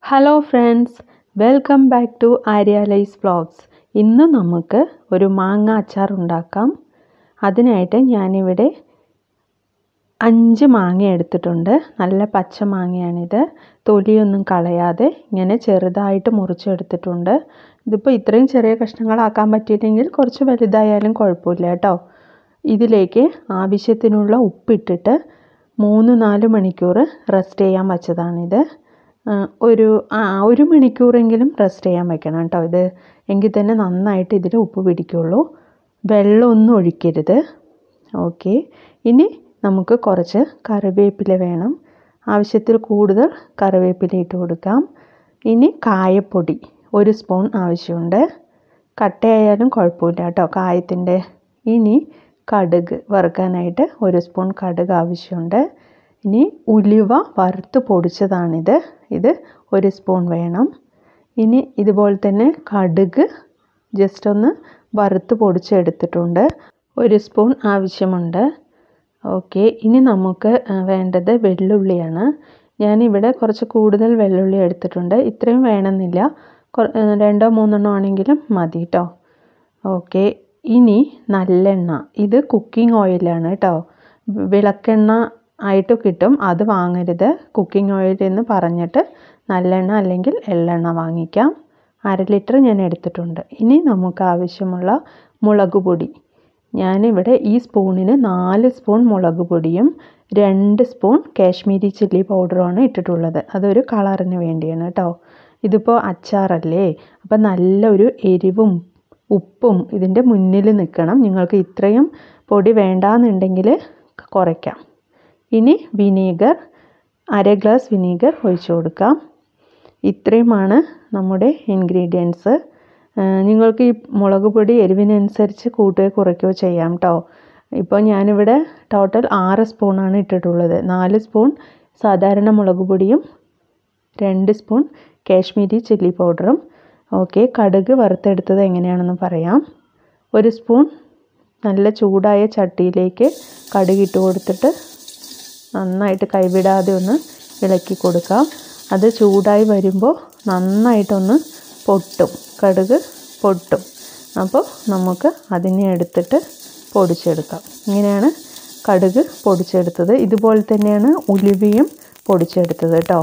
Hello friends, welcome back to ആര്യാലൈസ് vlogs. ഇന്ന് നമുക്ക് ഒരു മാങ്ങ അച്ചാർ ഉണ്ടാക്കാം. അതിനായിട്ട് ഞാനിവിടെ 5 മാങ്ങ എടുത്തിട്ടുണ്ട്. നല്ല പച്ച മാങ്ങയാണിത്. തൊലിയൊന്നും കളയാതെ ഇങ്ങനെ ചെറുതായിട്ട് മുറിച്ചെടുത്തിട്ടുണ്ട്. ഇതിപ്പോൾ ഇത്രയും ചെറിയ കഷ്ണങ്ങളാക്കാൻ പറ്റിയില്ലെങ്കിൽ കുറച്ച് വലുതായാലും കുഴപ്പമില്ല കേട്ടോ. ഇതിലേക്ക് ആവശ്യത്തിനുള്ള ഉപ്പിട്ടിട്ട് 3-4 മണിക്കൂർ റെസ്റ്റ് ചെയ്യാൻ വച്ചതാണിത്. ഒരു മണിക്കൂറെങ്കിലും റെസ്റ്റ് ചെയ്യാൻ വെക്കണം കേട്ടോ. ഇത് എങ്കിൽ തന്നെ നന്നായിട്ട് ഇതിൽ ഉപ്പ് പിടിക്കുള്ളൂ. വെള്ളമൊന്നും ഒഴിക്കരുത്. ഓക്കെ, ഇനി നമുക്ക് കുറച്ച് കറിവേപ്പില വേണം. ആവശ്യത്തിൽ കൂടുതൽ കറിവേപ്പില ഇട്ട് കൊടുക്കാം. ഇനി കായപ്പൊടി 1 സ്പൂൺ ആവശ്യമുണ്ട്. കട്ടയായാലും കുഴപ്പമില്ല കേട്ടോ കായത്തിൻ്റെ. ഇനി കടുക് വറുക്കാനായിട്ട് 1 സ്പൂൺ കടുക് ആവശ്യമുണ്ട്. ഇനി ഉലുവ വറുത്ത് പൊടിച്ചതാണിത്. ഇത് 1 സ്പൂൺ വേണം. ഇനി ഇതുപോലെ തന്നെ കടുക് ജസ്റ്റ് ഒന്ന് വറുത്ത് പൊടിച്ചെടുത്തിട്ടുണ്ട്. 1 സ്പൂൺ ആവശ്യമുണ്ട്. ഓക്കെ, ഇനി നമുക്ക് വേണ്ടത് വെള്ളുള്ളിയാണ്. ഞാനിവിടെ കുറച്ച് കൂടുതൽ വെള്ളുള്ളി എടുത്തിട്ടുണ്ട്. ഇത്രയും വേണമെന്നില്ല, 2-3 ആണെങ്കിലും മതി കേട്ടോ. ഓക്കെ, ഇനി നല്ലെണ്ണ. ഇത് കുക്കിംഗ് ഓയിലാണ് കേട്ടോ. വിളക്കെണ്ണ ആയിട്ട് കിട്ടും, അത് വാങ്ങരുത്. കുക്കിംഗ് ഓയിൽ എന്ന് പറഞ്ഞിട്ട് നല്ലെണ്ണ അല്ലെങ്കിൽ എള്ളെണ്ണ വാങ്ങിക്കാം. 1/2 ലിറ്റർ ഞാൻ എടുത്തിട്ടുണ്ട്. ഇനി നമുക്ക് ആവശ്യമുള്ള മുളക് പൊടി. ഞാനിവിടെ ഈ സ്പൂണിന് 4 സ്പൂൺ മുളക് പൊടിയും 2 സ്പൂൺ കാശ്മീരി ചില്ലി പൗഡറുമാണ് ഇട്ടിട്ടുള്ളത്. അതൊരു കളറിന് വേണ്ടിയാണ് കേട്ടോ. ഇതിപ്പോൾ അച്ചാറല്ലേ, അപ്പം നല്ലൊരു എരിവും ഉപ്പും ഇതിൻ്റെ മുന്നിൽ നിൽക്കണം. നിങ്ങൾക്ക് ഇത്രയും പൊടി വേണ്ടാന്നുണ്ടെങ്കിൽ കുറയ്ക്കാം. ഇനി വിനീഗർ, 1/2 ഗ്ലാസ് വിനീഗർ ഒഴിച്ചു കൊടുക്കാം. ഇത്രയുമാണ് നമ്മുടെ ഇൻഗ്രീഡിയൻസ്. നിങ്ങൾക്ക് ഈ മുളക് പൊടി എരിവിനനുസരിച്ച് കൂട്ടുകയോ കുറയ്ക്കുകയോ ചെയ്യാം കേട്ടോ. ഇപ്പോൾ ഞാനിവിടെ ടോട്ടൽ 6 സ്പൂണാണ് ഇട്ടിട്ടുള്ളത്. 4 സ്പൂൺ സാധാരണ മുളക് പൊടിയും 2 സ്പൂൺ കാശ്മീരി ചില്ലി പൗഡറും. ഓക്കെ, കടുക് വറുത്തെടുത്തത് എങ്ങനെയാണെന്ന് പറയാം. 1 സ്പൂൺ നല്ല ചൂടായ ചട്ടിയിലേക്ക് കടുക് ഇട്ട് കൊടുത്തിട്ട് നന്നായിട്ട് കൈവിടാതെ ഒന്ന് ഇളക്കി കൊടുക്കാം. അത് ചൂടായി വരുമ്പോൾ നന്നായിട്ടൊന്ന് പൊട്ടും, കടുക് പൊട്ടും. അപ്പോൾ നമുക്ക് അതിനെ എടുത്തിട്ട് പൊടിച്ചെടുക്കാം. ഇങ്ങനെയാണ് കടുക് പൊടിച്ചെടുത്തത്. ഇതുപോലെ തന്നെയാണ് ഉലുവയും പൊടിച്ചെടുത്തത് കേട്ടോ.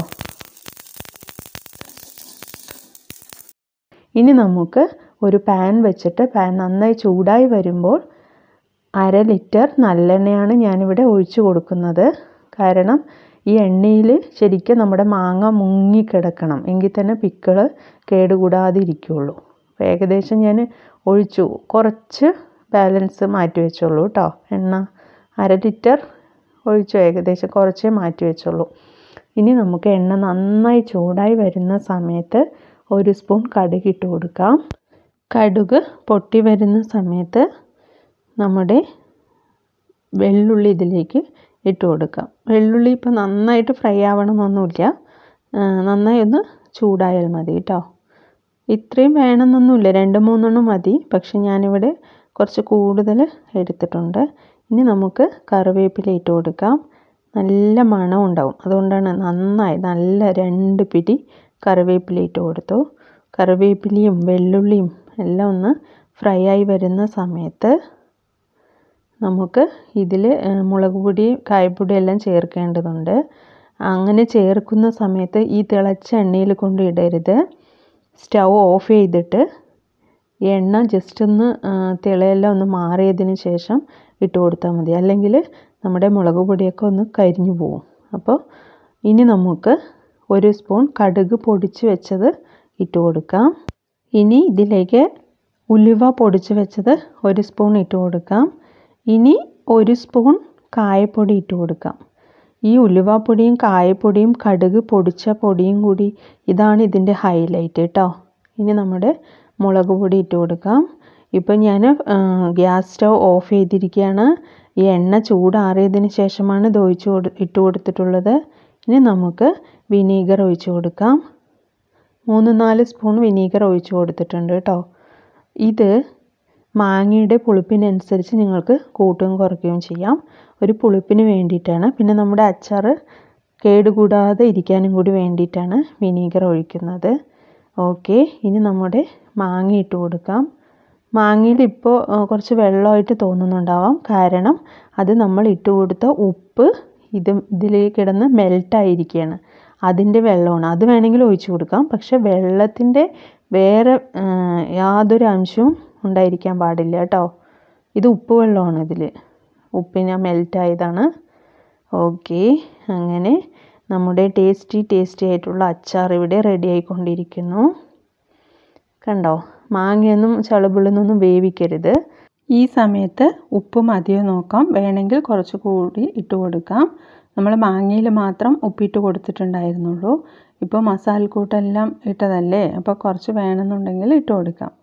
ഇനി നമുക്ക് ഒരു പാൻ വെച്ചിട്ട് പാൻ നന്നായി ചൂടായി വരുമ്പോൾ 1/2 ലിറ്റർ നല്ലെണ്ണയാണ് ഞാനിവിടെ ഒഴിച്ചു കൊടുക്കുന്നത്. കാരണം ഈ എണ്ണയിൽ ശരിക്കും നമ്മുടെ മാങ്ങ മുങ്ങിക്കിടക്കണം, എങ്കിൽ തന്നെ പിക്കിള് കേടുകൂടാതെ ഇരിക്കുകയുള്ളൂ. അപ്പോൾ ഏകദേശം ഞാൻ ഒഴിച്ചു, കുറച്ച് ബാലൻസ് മാറ്റി വെച്ചുള്ളൂ കേട്ടോ. എണ്ണ 1/2 ലിറ്റർ ഒഴിച്ചു, ഏകദേശം കുറച്ചേ മാറ്റി വെച്ചുള്ളൂ. ഇനി നമുക്ക് എണ്ണ നന്നായി ചൂടായി വരുന്ന സമയത്ത് 1 സ്പൂൺ കടുക് ഇട്ട് കൊടുക്കാം. കടുക് പൊട്ടി വരുന്ന സമയത്ത് നമ്മുടെ വെള്ളുള്ളി ഇതിലേക്ക് ഇട്ട് കൊടുക്കാം. വെള്ളുള്ളി ഇപ്പോൾ നന്നായിട്ട് ഫ്രൈ ആവണമെന്നൊന്നുമില്ല, നന്നായി ഒന്ന് ചൂടായാൽ മതി കേട്ടോ. ഇത്രയും വേണമെന്നൊന്നുമില്ല, 2-3 മതി. പക്ഷെ ഞാനിവിടെ കുറച്ച് കൂടുതൽ എടുത്തിട്ടുണ്ട്. ഇനി നമുക്ക് കറിവേപ്പില ഇട്ട് കൊടുക്കാം. നല്ല മണം ഉണ്ടാവും, അതുകൊണ്ടാണ് നല്ല 2 പിടി കറിവേപ്പില ഇട്ട് കൊടുത്തു. കറിവേപ്പിലയും വെള്ളുള്ളിയും എല്ലാം ഒന്ന് ഫ്രൈ ആയി വരുന്ന സമയത്ത് നമുക്ക് ഇതിൽ മുളക് പൊടി കായപ്പൊടി എല്ലാം ചേർക്കേണ്ടതുണ്ട്. അങ്ങനെ ചേർക്കുന്ന സമയത്ത് ഈ തിളച്ച എണ്ണയിൽ കൊണ്ട് ഇടരുത്. സ്റ്റൗ ഓഫ് ചെയ്തിട്ട് എണ്ണ ജസ്റ്റ് ഒന്ന് തിളയെല്ലാം ഒന്ന് മാറിയതിന് ശേഷം ഇട്ട് കൊടുത്താൽ മതി, അല്ലെങ്കിൽ നമ്മുടെ മുളക് പൊടിയൊക്കെ ഒന്ന് കരിഞ്ഞു പോകും. അപ്പോൾ ഇനി നമുക്ക് 1 സ്പൂൺ കടുക് പൊടിച്ച് വെച്ചത് ഇട്ട് കൊടുക്കാം. ഇനി ഇതിലേക്ക് ഉലുവ പൊടിച്ച് വെച്ചത് 1 സ്പൂൺ ഇട്ട് കൊടുക്കാം. ഇനി 1 സ്പൂൺ കായപ്പൊടി ഇട്ട് കൊടുക്കാം. ഈ ഉലുവാപ്പൊടിയും കായപ്പൊടിയും കടുക് പൊടിച്ച പൊടിയും കൂടി, ഇതാണ് ഇതിൻ്റെ ഹൈലൈറ്റ് കേട്ടോ. ഇനി നമ്മുടെ മുളക് പൊടി ഇട്ട് കൊടുക്കാം. ഇപ്പം ഞാൻ ഗ്യാസ് സ്റ്റൗ ഓഫ് ചെയ്തിരിക്കുകയാണ്. ഈ എണ്ണ ചൂടാറിയതിന് ശേഷമാണ് ഇത് ഇട്ട് കൊടുത്തിട്ടുള്ളത്. ഇനി നമുക്ക് വിനീഗർ ഒഴിച്ച് കൊടുക്കാം. 3-4 സ്പൂൺ വിനീഗർ ഒഴിച്ച് കൊടുത്തിട്ടുണ്ട് കേട്ടോ. ഇത് മാങ്ങയുടെ പുളിപ്പിനനുസരിച്ച് നിങ്ങൾക്ക് കൂട്ടുകയും കുറയ്ക്കുകയും ചെയ്യാം. ഒരു പുളിപ്പിന് വേണ്ടിയിട്ടാണ്. പിന്നെ നമ്മുടെ അച്ചാർ കേടുകൂടാതെ ഇരിക്കാനും കൂടി വേണ്ടിയിട്ടാണ് വിനീഗർ ഒഴിക്കുന്നത്. ഓക്കെ, ഇനി നമ്മുടെ മാങ്ങ ഇട്ട് കൊടുക്കാം. മാങ്ങയിൽ ഇപ്പോൾ കുറച്ച് വെള്ളമായിട്ട് തോന്നുന്നുണ്ടാവാം, കാരണം അത് നമ്മൾ ഇട്ട് കൊടുത്ത ഉപ്പ് ഇതിലേക്ക് കിടന്ന് മെൽട്ടായിരിക്കുകയാണ്. അതിൻ്റെ വെള്ളമാണ്. അത് വേണമെങ്കിൽ ഒഴിച്ചു കൊടുക്കാം, പക്ഷെ വെള്ളത്തിൻ്റെ വേറെ യാതൊരു അംശവും ഉണ്ടായിരിക്കാൻ പാടില്ല കേട്ടോ. ഇത് ഉപ്പ് വെള്ളമാണ്, ഇതിൽ ഉപ്പിന് മെൽറ്റായതാണ്. ഓക്കെ, അങ്ങനെ നമ്മുടെ ടേസ്റ്റി ആയിട്ടുള്ള അച്ചാർ ഇവിടെ റെഡി ആയിക്കൊണ്ടിരിക്കുന്നു. കണ്ടോ, മാങ്ങയൊന്നും ചളുപിളുന്നൊന്നും വേവിക്കരുത്. ഈ സമയത്ത് ഉപ്പ് മതിയോ നോക്കാം, വേണമെങ്കിൽ കുറച്ച് കൂടി ഇട്ട് കൊടുക്കാം. നമ്മൾ മാങ്ങയിൽ മാത്രം ഉപ്പിട്ട് കൊടുത്തിട്ടുണ്ടായിരുന്നുള്ളൂ. ഇപ്പോൾ മസാലക്കൂട്ടെല്ലാം ഇട്ടതല്ലേ, അപ്പോൾ കുറച്ച് വേണമെന്നുണ്ടെങ്കിൽ ഇട്ട് കൊടുക്കാം.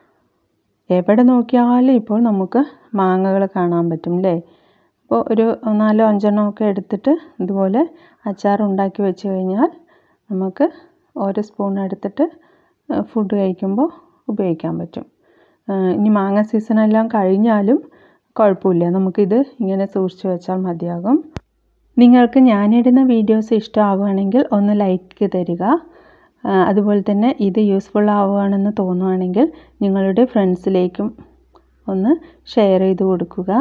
എവിടെ നോക്കിയാലും ഇപ്പോൾ നമുക്ക് മാങ്ങകൾ കാണാൻ പറ്റും അല്ലേ. അപ്പോൾ ഒരു 4-5 ഒക്കെ എടുത്തിട്ട് ഇതുപോലെ അച്ചാർ ഉണ്ടാക്കി വെച്ച് കഴിഞ്ഞാൽ നമുക്ക് ഓരോ സ്പൂൺ എടുത്തിട്ട് ഫുഡ് കഴിക്കുമ്പോൾ ഉപയോഗിക്കാൻ പറ്റും. ഇനി മാങ്ങ സീസണെല്ലാം കഴിഞ്ഞാലും കുഴപ്പമില്ല, നമുക്കിത് ഇങ്ങനെ സൂക്ഷിച്ച് വെച്ചാൽ മതിയാകും. നിങ്ങൾക്ക് ഞാനിടുന്ന വീഡിയോസ് ഇഷ്ടമാവുകയാണെങ്കിൽ ഒന്ന് ലൈക്ക് തരിക. അതുപോലെ തന്നെ ഇത് യൂസ്ഫുൾ ആവുകയാണെന്ന് തോന്നുകയാണെങ്കിൽ നിങ്ങളുടെ ഫ്രണ്ട്സിലേക്കും ഒന്ന് ഷെയർ ചെയ്ത് കൊടുക്കുക.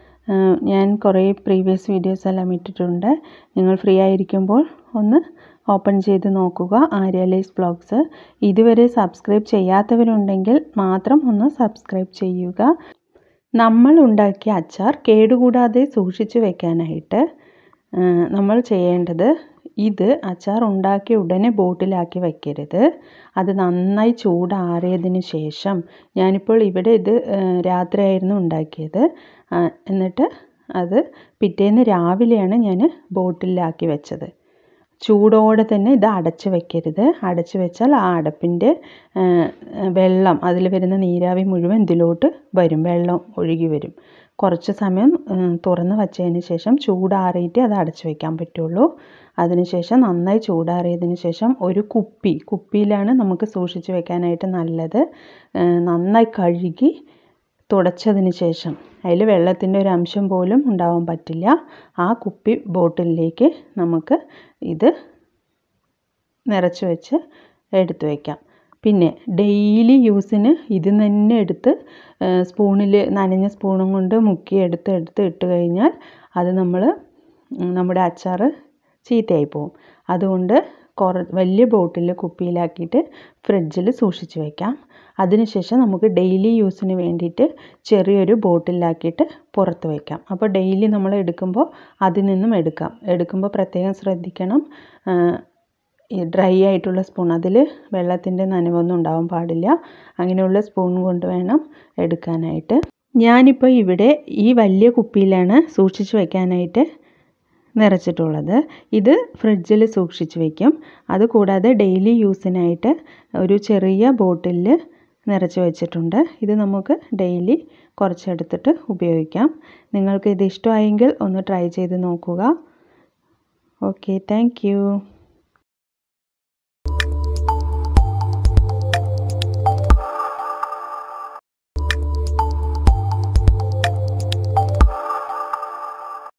ഞാൻ കുറേ പ്രീവിയസ് വീഡിയോസ് എല്ലാം ഇട്ടിട്ടുണ്ട്. നിങ്ങൾ ഫ്രീ ആയിരിക്കുമ്പോൾ ഒന്ന് ഓപ്പൺ ചെയ്ത് നോക്കുക. ആര്യാലൈസ് വ്ളോഗ്സ്. ഇതുവരെ സബ്സ്ക്രൈബ് ചെയ്യാത്തവരുണ്ടെങ്കിൽ മാത്രം ഒന്ന് സബ്സ്ക്രൈബ് ചെയ്യുക. നമ്മൾ ഉണ്ടാക്കിയ അച്ചാർ കേടുകൂടാതെ സൂക്ഷിച്ച് വെക്കാനായിട്ട് നമ്മൾ ചെയ്യേണ്ടത്, ഇത് അച്ചാർ ഉണ്ടാക്കിയ ഉടനെ ബോട്ടിലാക്കി വയ്ക്കരുത്. അത് നന്നായി ചൂടാറിയതിന് ശേഷം, ഞാനിപ്പോൾ ഇവിടെ ഇത് രാത്രിയായിരുന്നു ഉണ്ടാക്കിയത്, എന്നിട്ട് അത് പിറ്റേന്ന് രാവിലെയാണ് ഞാൻ ബോട്ടിലാക്കി വെച്ചത്. ചൂടോടെ തന്നെ ഇത് അടച്ച് വെക്കരുത്. അടച്ച് വെച്ചാൽ ആ അടപ്പിൻ്റെ വെള്ളം, അതിൽ വരുന്ന നീരാവി മുഴുവൻ ഇതിലോട്ട് വരും, വെള്ളം ഒഴുകി വരും. കുറച്ച് സമയം തുറന്ന് വച്ചതിന് ശേഷം ചൂടാറിയിട്ട് അത് അടച്ച് വയ്ക്കാൻ പറ്റുള്ളൂ. അതിനുശേഷം നന്നായി ചൂടാറിയതിന് ശേഷം ഒരു കുപ്പിയിലാണ് നമുക്ക് സൂക്ഷിച്ച് വെക്കാനായിട്ട് നല്ലത്. നന്നായി കഴുകി തുടച്ചതിന് ശേഷം, അതിൽ വെള്ളത്തിൻ്റെ ഒരു അംശം പോലും ഉണ്ടാവാൻ പറ്റില്ല. ആ കുപ്പി ബോട്ടിലിലേക്ക് നമുക്ക് ഇത് നിറച്ച് വെച്ച് എടുത്തു വയ്ക്കാം. പിന്നെ ഡെയിലി യൂസിന് ഇത് തന്നെ എടുത്ത് സ്പൂണിൽ, നനഞ്ഞ സ്പൂണും കൊണ്ട് മുക്കി എടുത്ത് ഇട്ട് കഴിഞ്ഞാൽ അത് നമ്മുടെ അച്ചാർ ചീത്തയായി പോകും. അതുകൊണ്ട് വലിയ ബോട്ടിൽ കുപ്പിയിലാക്കിയിട്ട് ഫ്രിഡ്ജിൽ സൂക്ഷിച്ച് വയ്ക്കാം. അതിനുശേഷം നമുക്ക് ഡെയിലി യൂസിന് വേണ്ടിയിട്ട് ചെറിയൊരു ബോട്ടിലാക്കിയിട്ട് പുറത്ത് വയ്ക്കാം. അപ്പോൾ ഡെയിലി നമ്മൾ എടുക്കുമ്പോൾ അതിൽ നിന്നും എടുക്കുമ്പോൾ പ്രത്യേകം ശ്രദ്ധിക്കണം. ഈ ഡ്രൈ ആയിട്ടുള്ള സ്പൂൺ, അതിൽ വെള്ളത്തിൻ്റെ നനവൊന്നും ഉണ്ടാവാൻ പാടില്ല. അങ്ങനെയുള്ള സ്പൂൺ കൊണ്ട് വേണം എടുക്കാനായിട്ട്. ഞാനിപ്പോൾ ഇവിടെ ഈ വലിയ കുപ്പിയിലാണ് സൂക്ഷിച്ച് വയ്ക്കാനായിട്ട് നിറച്ചിട്ടുള്ളത്. ഇത് ഫ്രിഡ്ജിൽ സൂക്ഷിച്ച് വയ്ക്കും. അതുകൂടാതെ ഡെയിലി യൂസിനായിട്ട് ഒരു ചെറിയ ബോട്ടിലിൽ നിറച്ച് വെച്ചിട്ടുണ്ട്. ഇത് നമുക്ക് ഡെയിലി കുറച്ചെടുത്തിട്ട് ഉപയോഗിക്കാം. നിങ്ങൾക്ക് ഇത് ഇഷ്ടമായെങ്കിൽ ഒന്ന് ട്രൈ ചെയ്ത് നോക്കുക. Okay, thank U.